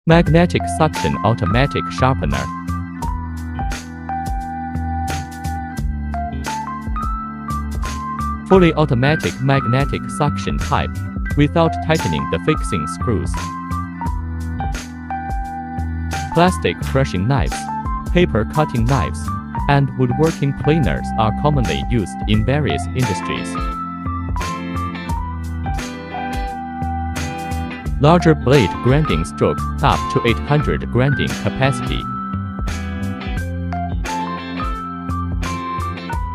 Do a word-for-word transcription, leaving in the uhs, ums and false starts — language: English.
Magnetic suction automatic sharpener. Fully automatic magnetic suction type, without tightening the fixing screws. Plastic crushing knives, paper cutting knives, and woodworking planers are commonly used in various industries. Larger blade grinding stroke, up to eight hundred grinding capacity.